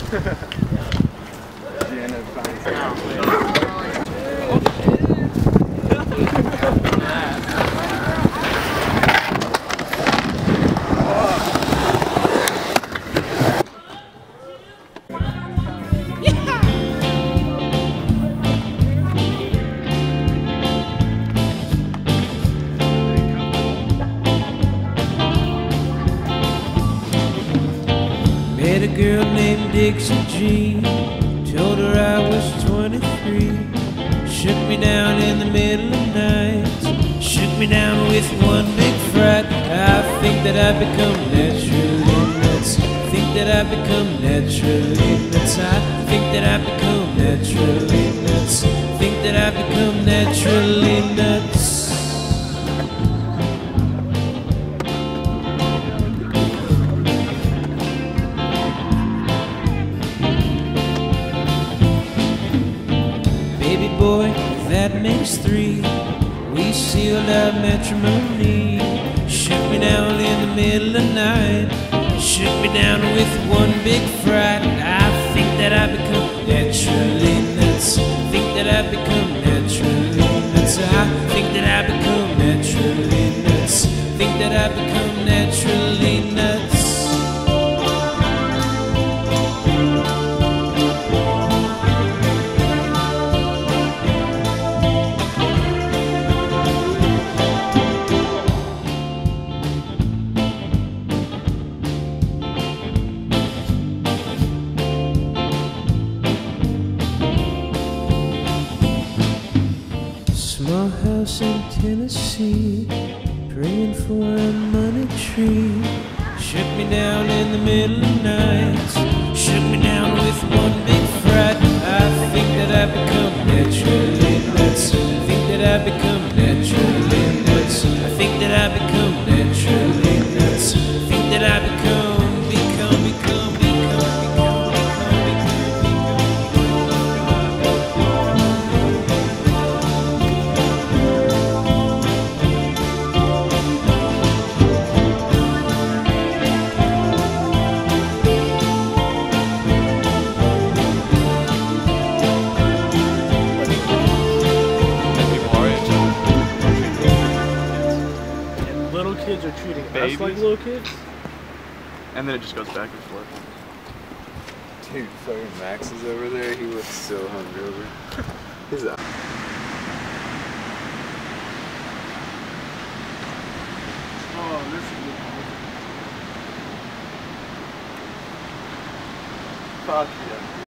Met a girl named Dixie Jean, told her I was 23. Shook me down in the middle of the night, shook me down with one big fright. I think that I've become naturally nuts, think that I've become naturally nuts. I think that I've become naturally nuts, think that I've become naturally nuts. Baby boy, that makes three. We sealed our matrimony. Shook me down in the middle of the night, shook me down with one big fright. I think that I've become naturally nuts, think that I've become naturally nuts. I think that I've become naturally nuts, think that I've become naturally nuts. Small house in Tennessee, praying for a money tree. Shook me down in the middle of the night, shook me down with one big fright. I think that I've become naturally nuts, think that I've become naturally nuts. I think that I've become naturally nuts, think that I've become. Little kids are treating Babies? us like little kids. And then it just goes back and forth. Dude, fucking Max is over there. He looks so hungover. His eyes. Oh, this is good. Fuck yeah.